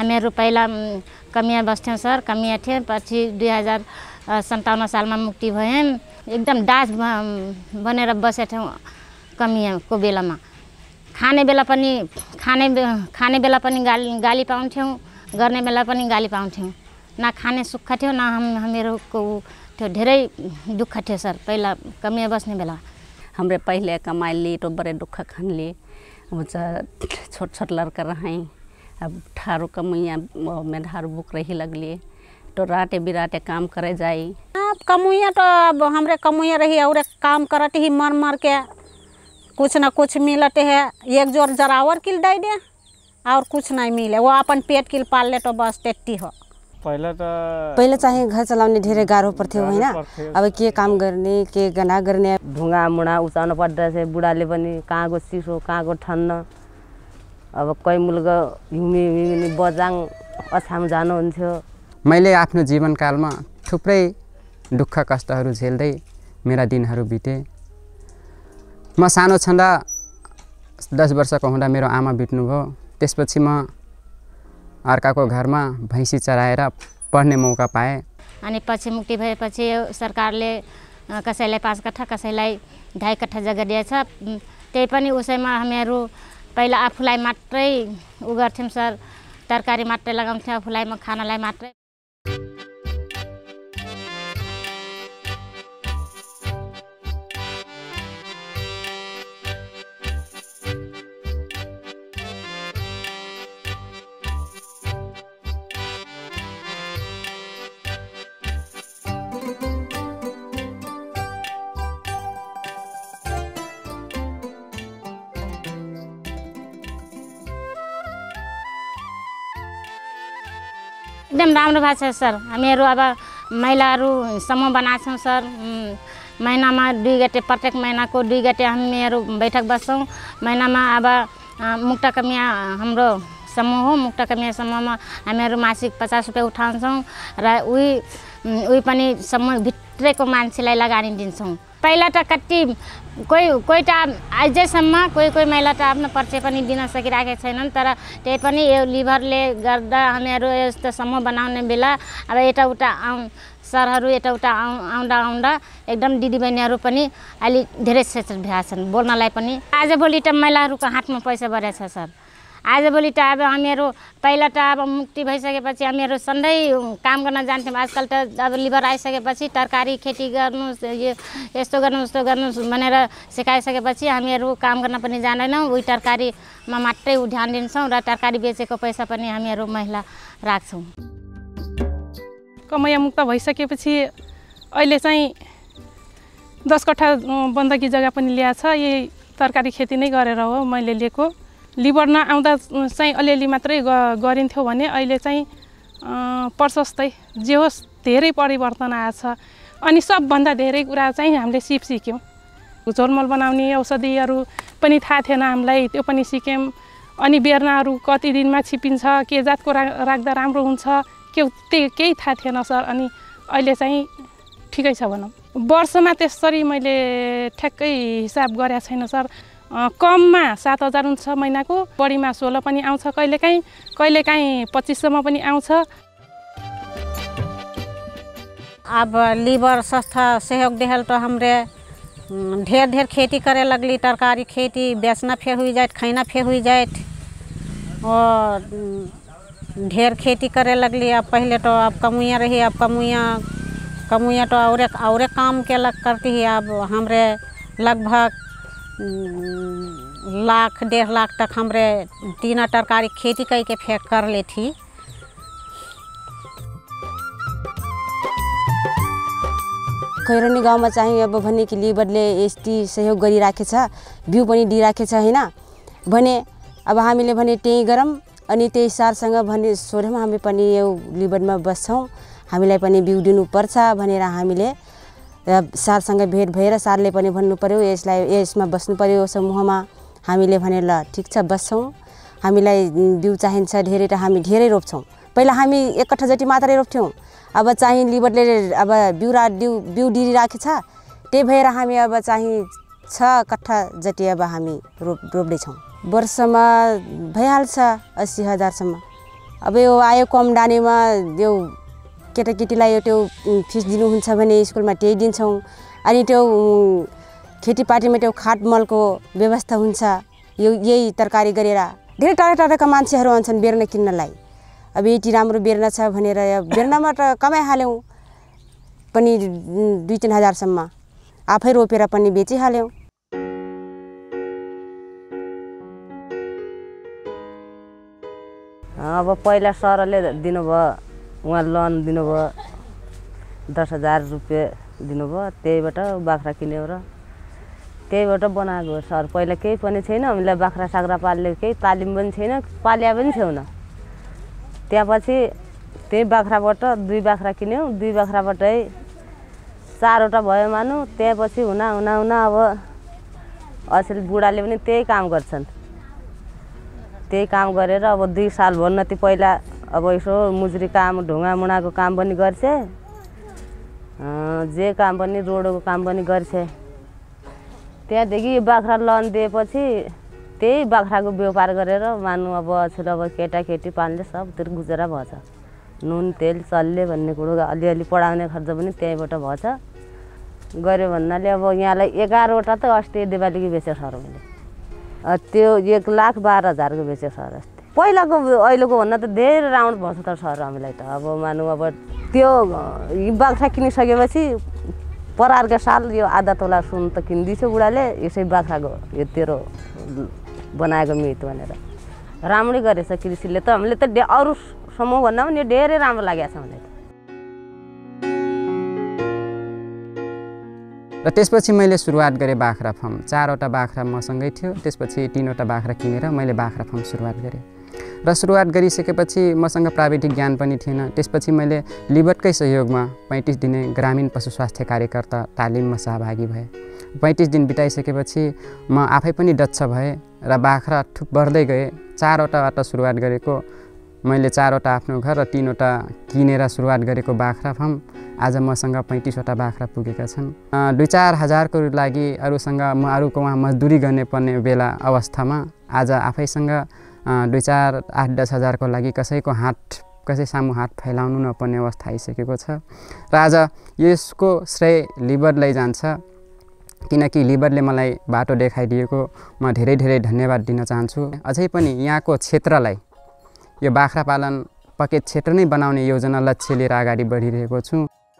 हामीहरू पहिला कमिया बस्थ्यौँ सर। कमिया थिएँ, पछि 2057 सालमा मुक्ति भयौँ। एकदम दास बनेर बसेका थियौँ कमियाको बेलामा। खाने बेला पनि गाली पाउँथ्यौँ, गर्ने बेला पनि गाली पाउँथ्यौँ। न खाने सुख थियो, न हामीहरूको थियो। धेरै दुःख थियो सर पहिला कमिया बस्ने बेला। हमरे पहले कमाई ली तो बड़े दुख खान ली। छोट छोट लड़का रहें, अब ठारू कमुइया में ठारू बुक रही लगली तो राते बिराते काम करे जाई। अब कमुइया तो अब हमरे कमुइया रही और काम करते ही मर मर के कुछ न कुछ मिलते है। एक जोर जरावर किल दे दे और कुछ नहीं मिले, वो अपन पेट किल पाल ले तो बस टेटी हो। पहले चाहे घर चलाउने धेरै गाह्रो पर्थ्यो हैन। अब के काम गर्ने, के गना गर्ने, ढुङ्गा मुढा उचाउनु पर्दछ। बुढाले पनि कहाँको चिसो कहाँको ठन्डा। अब कोही मुलुक हिँडी बजाङ अछाम जानुहुन्थ्यो। मैले आफ्नो जीवनकालमा थुप्रै दुःख कष्टहरू झेल्दै मेरा दिनहरू बिते। म सानो छँदा 10 वर्षको हुँदा मेरो आमा बित्नुभयो। त्यसपछि म अर्काको घरमा भैँसी चराएर पढ्ने मौका पाएँ। अनि पछि मुक्ति भएपछि सरकारले कसैलाई 5 कट्ठा कसैलाई 2.5 कट्ठा जग्गा दिएछ। त्यही पनि उसैमा हामीहरू पहिला आफूलाई मात्रै उ गर्थ्यौँ सर। तरकारी मात्रै लगाउँथ्यौँ आफूलाई, खानालाई मात्रै। एकदम राम्रो भएको छ सर। हामीहरू अब महिलाहरू समूह बनाएको छौँ सर। महिनामा 2 गते, प्रत्येक महिनाको 2 गते हामीहरू बैठक बस्छौँ। महिनामा अब मुक्त कमिया हाम्रो समूह हो। मुक्त कमिया समूहमा हामीहरू मासिक 50 रुपियाँ उठाउँछौँ र उही पनि समूह भित्रैको मान्छेलाई लगानी दिन्छौँ। पहिला त कति कोही त अझैसम्म कोही महिला त आफ्नो परिचय पनि दिन सकिरहेका छैनन्। तर त्यही पनि यो लिभरले गर्दा हामीहरू यस्तो समूह बनाउने बेला अब यताउता सरहरू यताउता आउँदा एकदम दिदीबहिनीहरू पनि अलि धेरै सचेत भएका छन् बोल्नलाई पनि। आजभोलि त महिलाहरूको हातमा पैसा बढेको छ सर। आजभोलि त अब हामीहरू पहिला त अब मुक्ति भइसकेपछि हामीहरू सधैँ काम गर्न जान्थ्यौँ। आजकल त अब लिभर आइसकेपछि तरकारी खेती गर्नु, यस्तो गर्नु उस्तो गर्नु भनेर सिकाइसकेपछि हामीहरू काम गर्न पनि जान्दैनौँ। उही तरकारीमा मात्रै ध्यान दिन्छौँ र तरकारी बेचेको पैसा पनि हामीहरू महिला राख्छौँ। कमैया मुक्त भइसकेपछि अहिले चाहिँ 10 कट्ठा बन्दकी जग्गा पनि ल्याएको छ। यही तरकारी खेती नै गरेर हो मैले लिएको। लिभर नआउँदा चाहिँ अलिअलि मात्रै गरिन्थ्यो भने अहिले चाहिँ प्रशस्तै जे होस् धेरै परिवर्तन आएछ। अनि सबभन्दा धेरै कुरा चाहिँ हामीले सिक्यौँ। झोलमोल बनाउने औषधिहरू पनि थाहा थिएन हामीलाई, त्यो पनि सिक्यौँ। अनि बेर्नाहरू कति दिनमा छिपिन्छ, के जातको राख्दा राम्रो हुन्छ, केही थाहा थिएन सर। अनि अहिले चाहिँ ठिकै छ भनौँ। वर्षमा त्यसरी मैले ठ्याक्कै हिसाब गरेको छैन सर। कममा 7,000 हुन्छ महिनाको, बढीमा 16 पनि आउँछ, कहिलेकाहीँ 2500 पनि आउँछ। अब लीवर संस्था सहयोग देहल तो हमरे ढेर खेती करे लगली। तरकारी खेती बेचना फेर हुई जाए, खाना फेर हुई जाए और ढेर खेती करे लगली। अब पहले तो अब कमुइया रही, अब कमुइया तो और काम के लग करती है। अब हमरे लगभग 1.5 लाख तक हमरे 3 तरकारी खेती करके फेर कर ले थी। खैरनी गाउँमा चाहिँ अब भने कि लिभरले यति सहयोग गरिराखेछ, बिउ पनि दिइराखेछ हैन भने। अब हामीले भने त्यही गरौँ अनि त्यही सरसँग भने सोधौँ हामी पनि यो लिभरमा बस्छौँ, हामीलाई पनि बिउ दिनुपर्छ भनेर हामीले सरसँग भेट भएर सरले पनि भन्नु पर्यो यसमा बस्नु पर्यो समूहमा। हामीले भने ल ठिक छ बस्छौँ, हामीलाई बिउ चाहिन्छ धेरै त हामी धेरै रोप्छौँ। पहिला हामी 1 कट्ठा जति मात्रै रोप्थ्यौँ, अब चाहिँ लिभरले अब बिउ दिइराखेछ, त्यही भएर हामी अब चाहिँ 6 कट्ठा जति अब हामी रोप्दैछौँ। वर्षमा भइहाल्छ 80,000 सम्म। अब यो आयो कम डानेमा यो केटाकेटीलाई त्यो फिस दिनुहुन्छ भने स्कुलमा त्यही दिन्छौँ। अनि त्यो खेतीपातीमा त्यो खाटमलको व्यवस्था हुन्छ। यही तरकारी गरेर धेरै टाढा टाढाका मान्छेहरू आउँछन् बेर्ना किन्नलाई। अब यति राम्रो बेर्ना छ भनेर बेर्नामा त कमाइहाल्यौँ पनि 2-3 हजारसम्म आफै रोपेर पनि बेचिहाल्यौँ। अब पहिला सरले दिनुभयो, उहाँ लोन दिनुभयो 10,000 रुपियाँ दिनुभयो, त्यहीबाट बाख्रा किन्यो र त्यहीबाट बनाएको सर। पहिला केही पनि छैन, हामीलाई बाख्रा साख्रा पाल्ने केही तालिम पनि छैन, पाल्या पनि छैन। त्यहाँपछि त्यही बाख्राबाट 2 बाख्रा किन्यौँ, 2 बाख्राबाटै 4वटा भयो मानु। त्यहाँपछि हुना अब अचेल बुढाले पनि त्यही काम गर्छन्। त्यही काम गरेर अब 2 साल भन्नति पहिला अब यसो मुजुरी काम, ढुङ्गा मुढाको काम पनि गर्छ, जे काम पनि रोडको काम पनि गर्छ। त्यहाँदेखि बाख्रा लोन दिएपछि त्यही बाख्राको व्यापार गरेर मानु अब अचेल अब केटाकेटी पाल्ने सबतिर गुजारा भएछ। नुन तेल चल्ले भन्ने कुरो अलिअलि पढाउने खर्च पनि त्यहीँबाट भएछ। गऱ्यो भन्नाले अब यहाँलाई 11वटा त अस्ति दिवालीको बेच्यो सर मैले। त्यो 1,12,000 को बेच्यो सर अस्ति। पहिलाको अहिलेको भन्दा त धेरै राउन्ड भन्छ त सर हामीलाई त। अब मानु अब त्यो बाख्रा किनिसकेपछि परारको साल यो आधा तोला सुन त किनिदिन्छु बुढाले, यसै बाख्राको यो तेरो बनाएको मित भनेर राम्रै गरेछ कृषिले त। हामीले त अरू समूह भन्दा पनि यो धेरै राम्रो लागेको छ मलाई त। र त्यसपछि मैले सुरुवात गरेँ बाख्रा फार्म। 4वटा बाख्रा मसँगै थियो, त्यसपछि 3वटा बाख्रा किनेर मैले बाख्रा फार्म सुरुवात गरेँ। र सुरुवात गरिसकेपछि मसँग प्राविधिक ज्ञान पनि थिएन। त्यसपछि मैले लिबरकै सहयोगमा 35 दिने ग्रामीण पशु स्वास्थ्य कार्यकर्ता तालिममा सहभागी भएँ। 35 दिन बिताइसकेपछि म आफै पनि दक्ष भएँ र बाख्रा थुप बढ्दै गएँ। 4वटाबाट सुरुवात गरेको मैले 4वटा आफ्नो घर र 3वटा किनेर सुरुवात गरेको बाख्रा फार्म आज मसँग 35वटा बाख्रा पुगेका छन्। 2-4 हजारको लागि अरूसँग म अरूको वहाँ मजदुरी गर्ने पर्ने बेला अवस्थामा आज आफैसँग 2-4, 8-10 हजारको लागि कसै सामु हात फैलाउनु नपर्ने अवस्था आइसकेको छ। र आज यसको श्रेय लिबरलाई जान्छ, किनकि लिबरले मलाई बाटो देखाइदिएको म धेरै धेरै धन्यवाद दिन चाहन्छु। अझै पनि यहाँको क्षेत्रलाई यो बाख्रा पालन पकेट क्षेत्र नै बनाउने योजना लक्ष्य लिएर अगाडि बढिरहेको छु।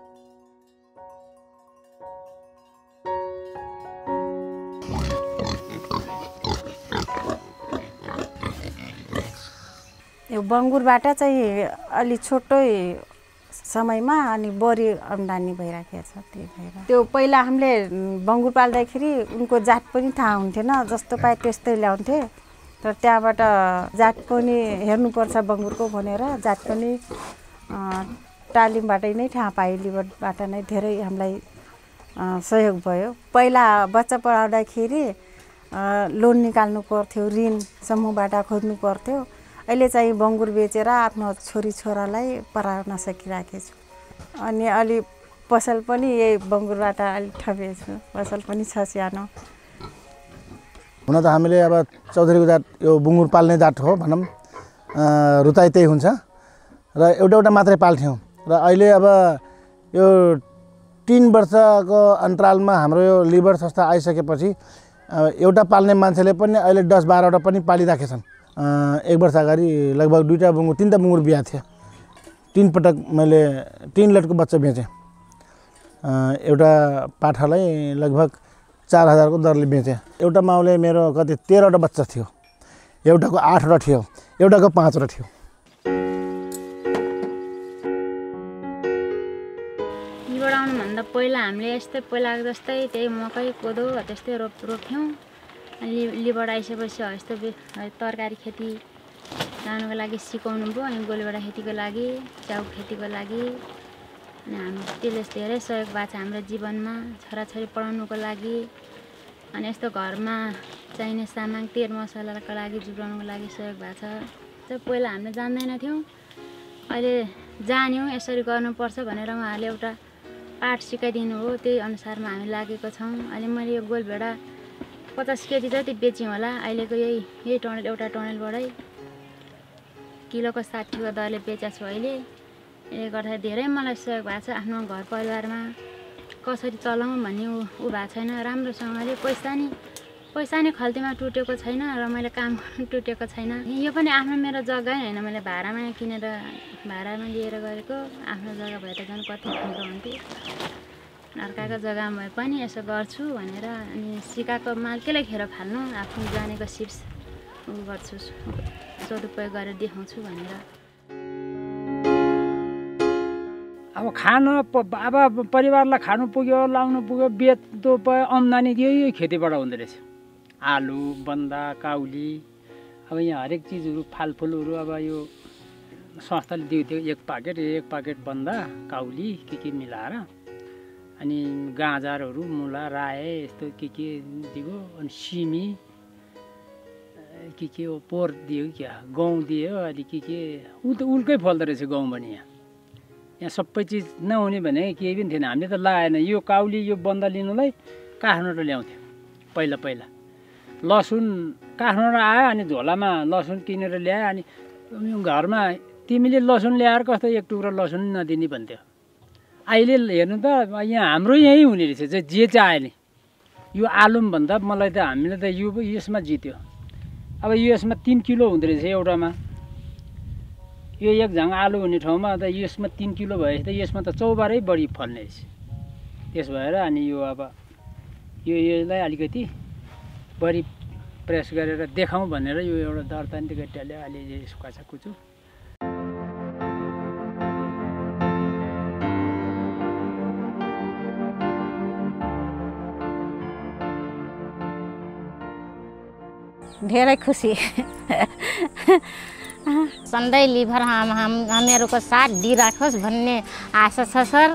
यो बङ्गुरबाट चाहिँ अलि छोटै समयमा अनि बढी आम्दानी भइराखेको छ। त्यही भएर त्यो पहिला हामीले बङ्गुर पाल्दाखेरि उनको जात पनि थाहा हुन्थेन, जस्तो पाए त्यस्तै ल्याउँथे। तर त्यहाँबाट जात पनि हेर्नुपर्छ बङ्गुरको भनेर जात पनि तालिमबाटै नै थाहा पाएँ। लिबरबाट नै धेरै हामीलाई सहयोग भयो। पहिला बच्चा पढाउँदाखेरि लोन निकाल्नु पर्थ्यो, ऋण समूहबाट खोज्नु पर्थ्यो। अहिले चाहिँ बङ्गुर बेचेर आफ्नो छोरी छोरालाई पढाउन सकिराखेको छु। अनि अलि पसल पनि यही बङ्गुरबाट अलिक थपेको छु, पसल पनि छ सानो। हुन त हामीले अब चौधरीको जात यो बुङ्गुर पाल्ने जात हो भनौँ, रुताई त्यही हुन्छ र एउटा मात्रै पाल्थ्यौँ। र अहिले अब यो 3 वर्षको अन्तरालमा हाम्रो यो लिबर संस्था आइसकेपछि एउटा पाल्ने मान्छेले पनि अहिले 10-12वटा पनि पालिराखेछन्। 1 वर्ष अगाडि लगभग 2टा बुङ्गुर 3टा बुङ्गुर बिहा थियो। 3 पटक मैले 3 लटको बच्चा बेचेँ। एउटा पाठालाई लगभग 4,000 को दरले बेचेँ। एउटा माउले मेरो कति 13वटा बच्चा थियो, एउटाको 8वटा थियो, एउटाको 5वटा थियो। लिबर आउनुभन्दा पहिला हामीले यस्तै पहिलाको जस्तै त्यही मकै कोदो त्यस्तै रोप्थ्यौँ। अनि लिबर आइसकेपछि यस्तो तरकारी खेती लानुको लागि सिकाउनु भयो। अनि गोलीबाट खेतीको लागि, च्याउ खेतीको लागि, अनि हामी त्यसले धेरै सहयोग भएको छ हाम्रो जीवनमा, छोराछोरी पढाउनुको लागि। अनि यस्तो घरमा चाहिने सामान तेल मसलाको लागि जुटाउनुको लागि सहयोग भएको छ। पहिला हामीले जान्दैन थियौँ, अहिले जान्यौँ यसरी गर्नुपर्छ भनेर उहाँहरूले एउटा पाठ सिकाइदिनु हो। त्यही अनुसारमा हामी लागेको छौँ। अहिले मैले यो गोलभेडा 50 केजी जति बेच्यौँ होला। अहिलेको यही टनल एउटा टनलबाटै किलोको 60को दरले बेचेको छु अहिले। यसले गर्दा धेरै मलाई सहयोग भएको छ। आफ्नो घर परिवारमा कसरी चलाउँ भन्ने ऊ भएको छैन। राम्रोसँगले पैसा नि खल्तीमा टुटेको छैन र मैले काम गर्नु टुटेको छैन। यो पनि आफ्नो मेरो जग्गा होइन, मैले भाडामा किनेर भाडामा लिएर गरेको। आफ्नो जग्गा भए त झन् कति राम्रो हुन्थ्यो। अर्काको जग्गामा भए पनि यसो गर्छु भनेर अनि सिकाएको माल केलाई खेर फाल्नु, आफ्नो जानेको सिप्स उ गर्छु, सदुपयोग गरेर देखाउँछु भनेर। अब खानु अब परिवारलाई खानु पुग्यो, लाउनु पुग्यो, बेच्दो भयो, आम्दानी यही खेतीबाट हुँदो रहेछ। आलु, बन्दा, काउली, अब यहाँ हरेक चिजहरू फलफुलहरू अब यो संस्थाले दिएको थियो। एक पाकेट बन्दा, काउली के मिलाएर, अनि गाजरहरू, मुला, रायो यस्तो के दियो। अनि सिमी के हो, पोहोर दियो क्या, गहुँ दियो, अनि के ऊ त उल्कै फल्दो रहेछ गहुँ पनि। यहाँ सबै चिज नहुने भने केही पनि थिएन। हामीले त लगाएन। यो काउली यो बन्दा लिनुलाई काठमाडौँ ल्याउँथ्यो पहिला। लसुन काठमाडौँ आयो, अनि झोलामा लसुन किनेर ल्यायो। अनि घरमा तिमीले लसुन ल्याएर कस्तो एक टुक्रा लसुन नदिने भन्थ्यो। अहिले हेर्नु त यहाँ हाम्रो यहीँ हुने रहेछ जे चाहे नि। यो आलुम भन्दा मलाई त हामीले त यसमा जित्यो। अब यसमा 3 किलो हुँदो रहेछ एउटामा। यो एक झाङ आलु हुने ठाउँमा त यसमा 3 किलो भएपछि त यसमा त 4 बारै बढी फल्ने रहेछ। त्यस भएर अनि यो अब यसलाई अलिकति बढी प्रयास गरेर देखाउँ भनेर यो एउटा दर्तान्ती गट्टाले अहिले सुकाएको छु। धेरै खुसी। सधैँ लिभर हामीहरूको साथ दिइराखोस् भन्ने आशा छ सर।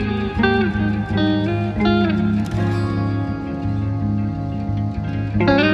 Thank you.